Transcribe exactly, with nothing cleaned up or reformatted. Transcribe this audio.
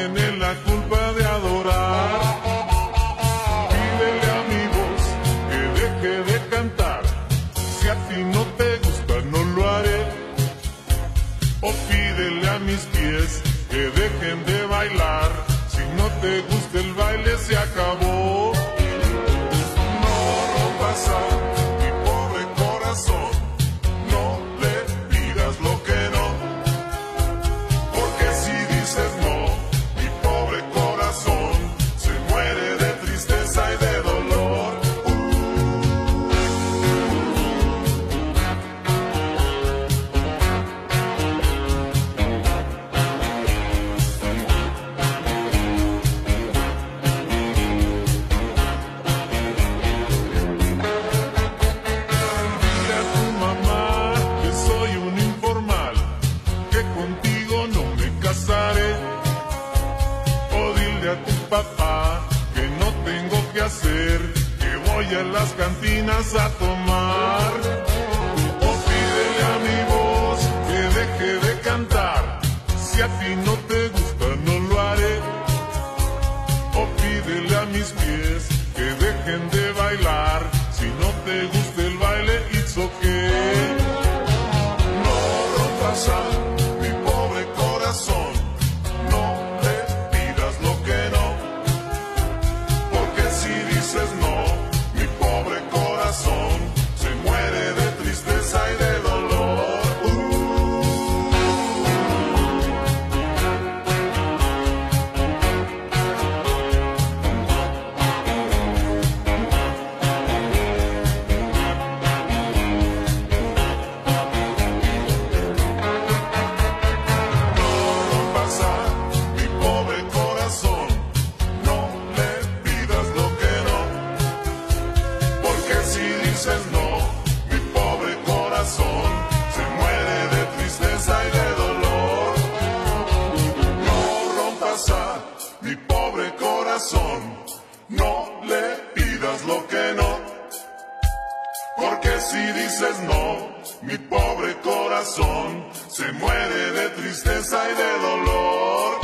tiene la culpa de adorar. Pídele a mi voz que deje de cantar. Si a ti no te gusta, no lo haré. O pídele a mis pies que dejen de bailar. Si no te gusta el baile, se acabó. No rompas a mi pobre corazón. No le pidas lo que no. Porque si dices no, mi pobre corazón se muere de tristeza y de dolor. Dile a tu mamá que soy un informal, que contigo no me casaré. O dile a tu papá que no tengo que hacer, que voy a las cantinas a tomar. O pídele a mi voz que deje de cantar. Si a ti no te gusta, no lo haré. O pídele a mis pies que dejen de bailar. Si no te gusta el baile, it's okay. No rompas a mi pobre corazón. No le pidas lo que no. Porque si dices no, mi pobre corazón se muere de tristeza y de dolor. No rompas a mi pobre corazón. No le pidas lo que no. Porque si dices no, mi pobre corazón se muere de tristeza y de dolor. No rompas a mi pobre corazón. No le pidas lo que no. Porque si dices no, mi pobre corazón se muere de tristeza y de dolor.